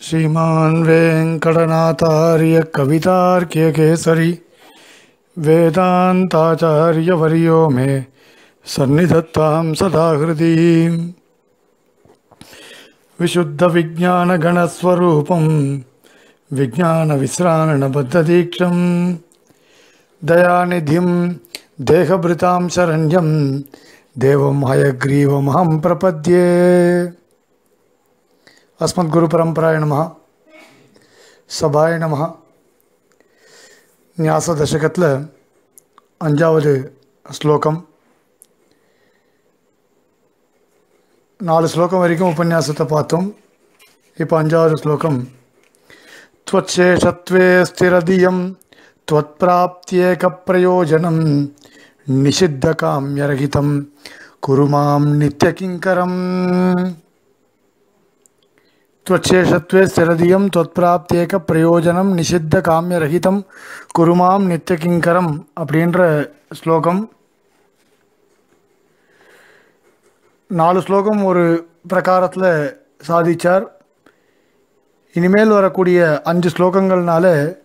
श्रीमान् वेङ्कटनाथार्य कवितार्क्यकेसरी वेदान्ताचार्यवर्यो मे सन्निधत्तां सदा हृदि विशुद्धविज्ञानगणस्वरूपं विज्ञानविश्राणबद्धदीक्षं दयानिधिं देहभृतां शरण्यं देवं हयग्रीवमहं प्रपद्ये। अस्मद्गुरुपरम्पराय नमः। सभाय नमः। न्यास दशकत्ल अंजावदु श्लोकम 4 श्लोकम वரைக்கும் उपन्यासத்தை பார்த்தோம். இப்போ 5வது श्लोकम त्वच्छेषत्वे स्थिरधियं त्वत्प्राप्त्येकप्रयोजनं निषिद्धकाम्यरहितं कुरु मां नित्यकिङ्करम्। त्वच्छेषत्वे स्थिरधियं त्वत्प्राप्त्येकप्रयोजनं निषिद्धकाम्यरहितं कुरु मां नित्यकिङ्करम् அப்படின்ற ஸ்லோகம். 4 ஸ்லோகம் ஒரு பிரகாரத்தில் சாதிச்சார். இனிமேல் வரக்கூடிய 5 ஸ்லோகங்கள்னால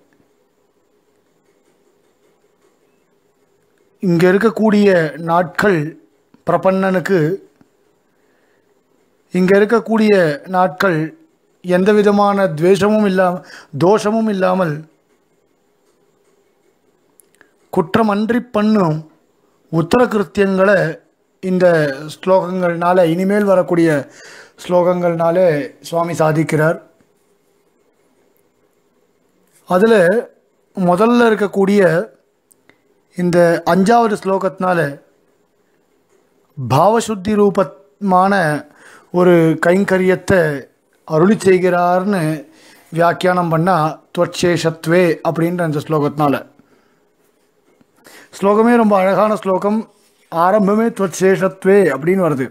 இங்கே இருக்கக்கூடிய நாட்கள் பிரபன்னனுக்கு இங்கே இருக்கக்கூடிய நாட்கள் எந்த விதமான தோஷமும் இல்லாமல் குற்றமன்றி பண்ணும் உத்தர கிருத்தியங்களை இந்த ஸ்லோகங்கள்னால இனிமேல் வரக்கூடிய ஸ்லோகங்கள்னால சுவாமி சாதிக்கிறார். அதில் முதல்ல இருக்கக்கூடிய இந்த 5வது ஸ்லோகத்தினால பாவசுத்தி ரூபமான ஒரு கைங்கரியத்தை அருளி செய்கிறார்னு வியாக்கியானம் பண்ணால் त्वच्छेषत्वे அப்படின்ற அந்த ஸ்லோகத்தினால. ஸ்லோகமே ரொம்ப அழகான ஸ்லோகம். ஆரம்பமே त्वच्छेषत्वे அப்படின்னு வருது.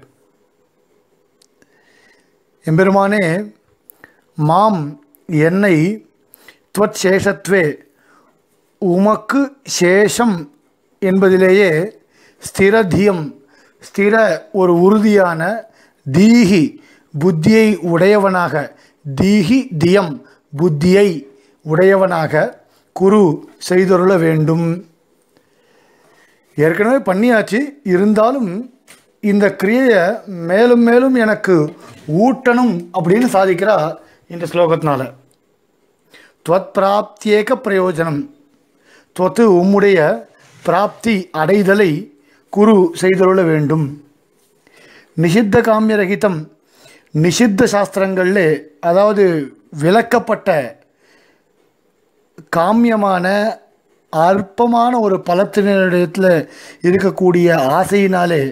எம்பெருமானே மாம் என்னை त्वच्छेषत्वे உமக்கு சேஷம் என்பதிலேயே ஸ்திரதியம் ஸ்திர ஒரு உறுதியான தீஹி புத்தியை உடையவனாக தீஹி தியம் புத்தியை உடையவனாக குரு செய்தருள வேண்டும். ஏற்கனவே பண்ணியாச்சு, இருந்தாலும் இந்த கிரியையை மேலும் மேலும் எனக்கு ஊட்டணும் அப்படின்னு சாதிக்கிறா இந்த ஸ்லோகத்தினால. துவத் பிராப்தியேக பிரயோஜனம், துவத்து உம்முடைய பிராப்தி அடைதலை குரு செய்தருள வேண்டும். நிஷித்த காமியரகிதம், நிஷித்த சாஸ்திரங்களில் அதாவது விலக்கப்பட்ட காமியமான அற்பமான ஒரு பலத்தினிடத்தில் இருக்கக்கூடிய ஆசையினாலே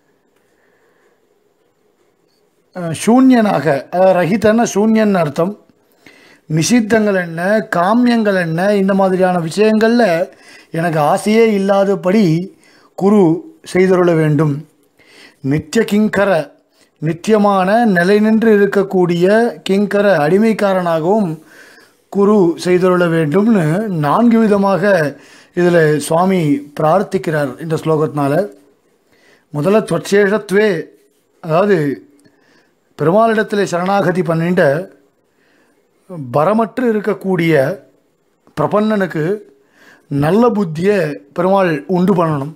சூன்யனாக, அதாவது ரஹிதன சூன்யன் அர்த்தம். நிஷித்தங்கள் என்ன, காமியங்கள் என்ன, இந்த மாதிரியான விஷயங்களில் எனக்கு ஆசையே இல்லாதபடி குரு செய்தருள வேண்டும். நித்திய கிங்கர, நித்தியமான நிலை நின்று இருக்கக்கூடிய கிங்கர அடிமைக்காரனாகவும் குரு செய்தருள வேண்டும்னு 4 விதமாக இதில் சுவாமி பிரார்த்திக்கிறார் இந்த ஸ்லோகத்தினால. முதல்ல त्वच्छेषत्वे, அதாவது பெருமாளிடத்தில் சரணாகதி பண்ணிட்ட பரமற்று இருக்கக்கூடிய பிரபன்னனுக்கு நல்ல புத்தியை பெருமாள் உண்டு பண்ணணும்.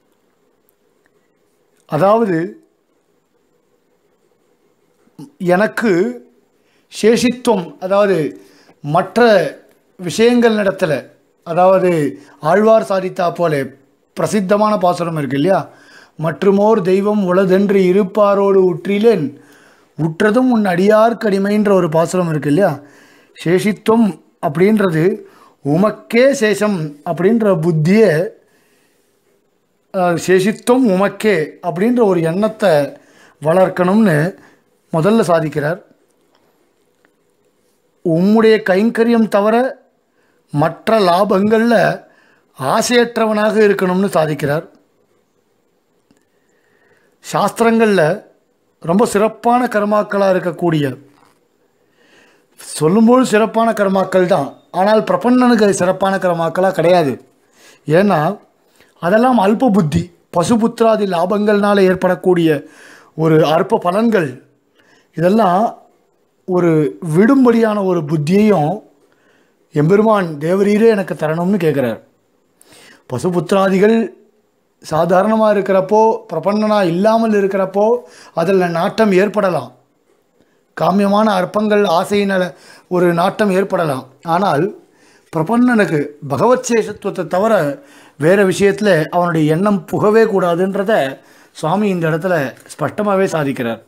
அதாவது எனக்கு சேஷித்துவம், அதாவது மற்ற விஷயங்கள் நடத்தல, அதாவது ஆழ்வார் சாதித்தா போல பிரசித்தமான பாசுரம் இருக்கு இல்லையா, மற்றுமோர் தெய்வம் உளதென்று இருப்பாரோடு உற்றிலேன் உற்றதும் உன் அடியார்க்கு அடிமைன்ற ஒரு பாசுரம் இருக்கு இல்லையா. சேஷித்துவம் அப்படின்றது உமக்கே சேஷம் அப்படின்ற புத்தியை, சேஷித்துவம் உமக்கே அப்படின்ற ஒரு எண்ணத்தை வளர்க்கணும்னு முதல்ல சாதிக்கிறார். உம்முடைய கைங்கரியம் தவிர மற்ற லாபங்களில் ஆசையற்றவனாக இருக்கணும்னு சாதிக்கிறார். சாஸ்திரங்களில் ரொம்ப சிறப்பான கர்மாக்களாக இருக்கக்கூடிய, சொல்லும்போது சிறப்பான கர்மாக்கள் தான், ஆனால் பிரபன்னனுக்கு அது சிறப்பான கர்மாக்களாக கிடையாது. ஏன்னா அதெல்லாம் அல்ப புத்தி, பசுபுத்திராதி லாபங்கள்னால் ஏற்படக்கூடிய ஒரு அற்ப பலன்கள். இதெல்லாம் ஒரு விடும்படியான ஒரு புத்தியையும் எம்பெருமான் தேவரீரே எனக்கு தரணும்னு கேட்குறார். பசுபுத்திராதிகள் சாதாரணமாக இருக்கிறப்போ, பிரபன்னனாக இல்லாமல் இருக்கிறப்போ அதில் நாட்டம் ஏற்படலாம், காமியமான அற்பங்கள் ஆசையின ஒரு நாட்டம் ஏற்படலாம். ஆனால் பிரபன்னனுக்கு பகவத் சேஷத்துவத்தை தவிர வேறு விஷயத்தில் அவனுடைய எண்ணம் புகவே கூடாதுன்றத சுவாமி இந்த இடத்துல ஸ்பஷ்டமாகவே சாதிக்கிறார்.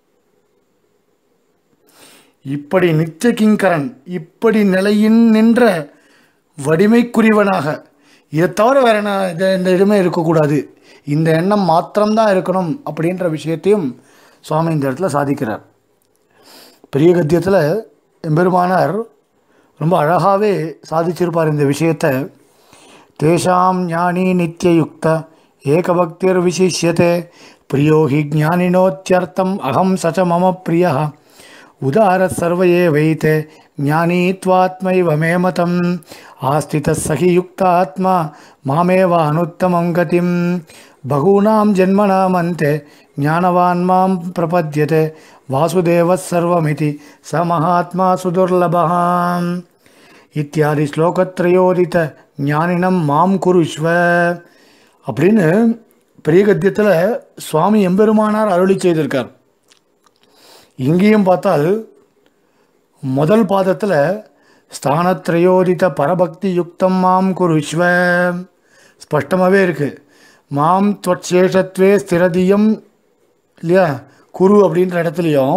இப்படி நித்திய கிங்கரன், இப்படி நிலையின் நின்ற வடிமைக்குரியவனாக, இதை தவிர வேற இந்த இடமே இருக்கக்கூடாது, இந்த எண்ணம் மாத்திரம்தான் இருக்கணும் அப்படின்ற விஷயத்தையும் சுவாமி இந்த இடத்துல சாதிக்கிறார். பெரிய கத்தியத்தில் எம்பெருமானார் ரொம்ப அழகாகவே சாதிச்சிருப்பார் இந்த விஷயத்தை. தேஷாம் ஞானி நித்தியயுக்த ஏகபக்திர் விசிஷ்யதே பிரியோ ஹி ஞானினோத்யர்த்தம் அகம் சச்ச மம பிரியா உதார சர்வயே வைத்தே ஞானீத்வாத்மைவ மே மதம் ஆஸ்தித சகி யுக்தாத்மா மாமேவ அனுத்தமம் கதிம் பகூனாம் ஜென்மனாம் அந்தே ஞானவான் மாம் பிரபத்யதே வாசுதேவ சர்வமிதி ச மகாத்மா சுதுர்லபஹாம் இத்தியாதி ஸ்லோகத்ரயோதித ஞானினம் மாம் குருஷ்வ அப்படின்னு பெரிய கத்தியத்தில் சுவாமி எம்பெருமானார் அருளி செய்திருக்கார். இங்கேயும் பார்த்தால் முதல் பாதத்தில் ஸ்தானத்ரயோதித பரபக்தி யுக்தம் மாம் குருஷ்வ ஸ்பஷ்டமாகவே இருக்குது. மாம் துவச்சேஷத்வே ஸ்திரதியம் இல்லையா குரு அப்படின்ற இடத்துலையும்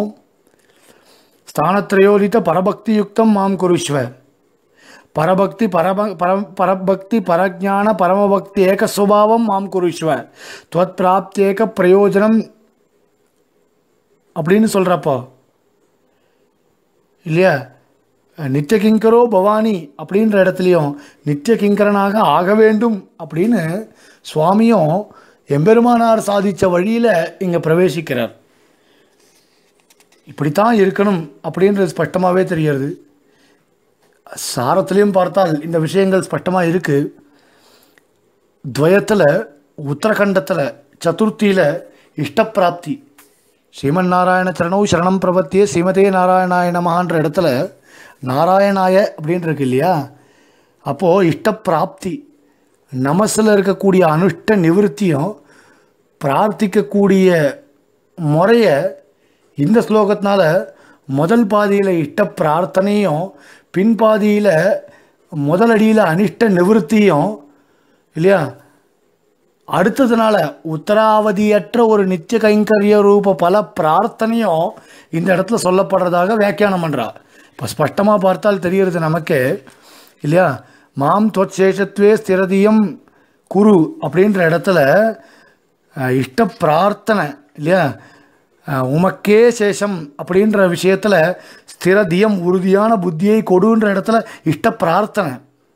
ஸ்தானத்ரயோதித பரபக்தி யுக்தம் மாம் குருஷ்வ, பரபக்தி பரபக்தி பரஜான பரமபக்தி ஏக சுபாவம் மாம் குருஷ்வ துவத் பிராப்தியேக பிரயோஜனம் அப்படின்னு சொல்கிறப்போ இல்லையா, நித்திய கிங்கரோ பவானி அப்படின்ற இடத்துலையும் நித்திய கிங்கரனாக ஆக வேண்டும் அப்படின்னு சுவாமியும் எம்பெருமானார் சாதித்த வழியில் இங்கே பிரவேசிக்கிறார். இப்படித்தான் இருக்கணும் அப்படின்றது ஸ்பஷ்டமாகவே தெரிகிறது. சாரத்திலையும் பார்த்தால் இந்த விஷயங்கள் ஸ்பஷ்டமாக இருக்குது. துவயத்தில் உத்தரகண்டத்தில் சதுர்த்தியில் இஷ்டப்பிராப்தி ஸ்ரீமன் நாராயண சரணோ சரணம் பிரபத்தியே ஸ்ரீமதே நாராயணாய நமஹான்ற இடத்துல நாராயணாய அப்படின்னு இருக்கு இல்லையா, அப்போது இஷ்டப்பிராப்தி நமசில் இருக்கக்கூடிய அனுஷ்ட நிவர்த்தியும் பிரார்த்திக்கக்கூடிய முறையை இந்த ஸ்லோகத்தினால முதல் பாதியில் இஷ்ட பிரார்த்தனையும் பின்பாதியில் முதலடியில் அனிஷ்ட நிவர்த்தியும் இல்லையா, அடுத்ததுனால உத்தராவதியற்ற ஒரு நித்திய கைங்கரிய ரூப பல பிரார்த்தனையும் இந்த இடத்துல சொல்லப்படுறதாக வியாக்கியானம் பண்ணுறா. இப்போ ஸ்பஷ்டமாக பார்த்தால் தெரிகிறது நமக்கு இல்லையா. மாம் தொற்சேஷத்வே ஸ்திரதியம் குரு அப்படின்ற இடத்துல இஷ்ட பிரார்த்தனை இல்லையா, உமக்கே சேஷம் அப்படின்ற விஷயத்தில் ஸ்திரதியம் உறுதியான புத்தியை கொடுன்ற இடத்துல இஷ்ட பிரார்த்தனை.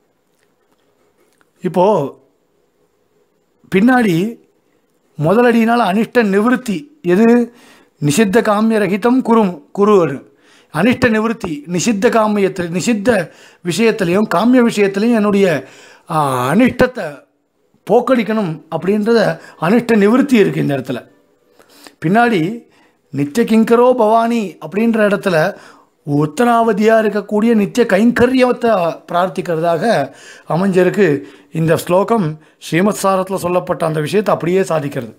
இப்போது பின்னாடி முதலடியினால் அனிஷ்ட நிவர்த்தி எது, நிஷித்த காமிய ரகிதம் குரு அனிஷ்ட நிவர்த்தி நிஷித்த காமியத்தில் நிஷித்த விஷயத்துலேயும் காமிய விஷயத்துலேயும் என்னுடைய அனிஷ்டத்தை போக்கடிக்கணும் அப்படின்றத அனிஷ்ட நிவர்த்தி இருக்குது இந்த இடத்துல. பின்னாடி நித்திய கிங்கரோ பவானி அப்படின்ற இடத்துல உத்தராவதியாக இருக்கக்கூடிய நித்திய கைங்கரியத்தை பிரார்த்திக்கிறதாக அமைஞ்சிருக்கு. இந்த ஸ்லோகம் ஸ்ரீமத் சாரத்தில் சொல்லப்பட்ட அந்த விஷயத்தை அப்படியே சாதிக்கிறது.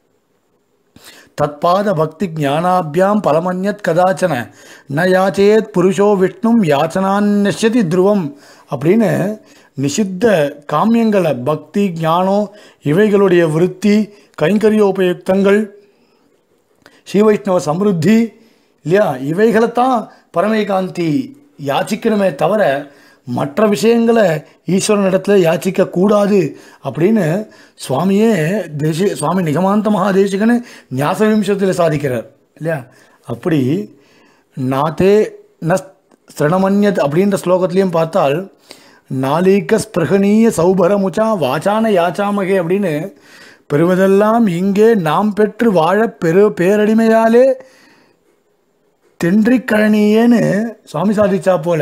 தத்பாத பக்தி ஞானாபியாம் பலமன்யத் கதாச்சன ந யாச்சேத் புருஷோ விஷ்ணும் யாச்சனான்யஸ்யதி துருவம் அப்படின்னு நிஷித்த காமியங்களை பக்தி ஞானம் இவைகளுடைய விருத்தி கைங்கரியோபயுக்தங்கள் ஸ்ரீவைஷ்ணவ சம்ருத்தி இல்லையா, இவைகளைத்தான் பரமேகாந்தி யாச்சிக்கணுமே தவிர மற்ற விஷயங்களை ஈஸ்வரனிடத்தில் யாச்சிக்கக்கூடாது அப்படின்னு சுவாமி நிகமாந்த மகாதேசிகன்னு ஞாசவிம்சத்தில் சாதிக்கிறார் இல்லையா. அப்படி நாத்தே ந ஸ்ரணமன்யத் அப்படின்ற ஸ்லோகத்துலேயும் பார்த்தால் நாளீக ஸ்பிருகணீய சௌபரமுச்சா வாச்சான யாச்சாமகே அப்படின்னு பெறுவதெல்லாம் இங்கே நாம் பெற்று வாழ பேரடிமையாலே தென்றிக்கழனியேன்னு சுவாமி சாதிச்சா போல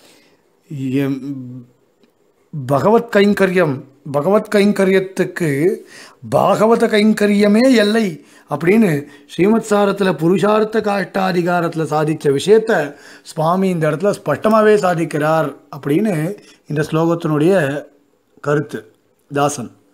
பகவத் கைங்கரியத்துக்கு பாகவத கைங்கரியமே எல்லை அப்படின்னு ஸ்ரீமத் சாரத்தில் புருஷார்த்த காஷ்டாதிகாரத்தில் சாதித்த விஷயத்தை சுவாமி இந்த இடத்துல ஸ்பஷ்டமாகவே சாதிக்கிறார் அப்படின்னு இந்த ஸ்லோகத்தினுடைய கருத்து. தாசன்.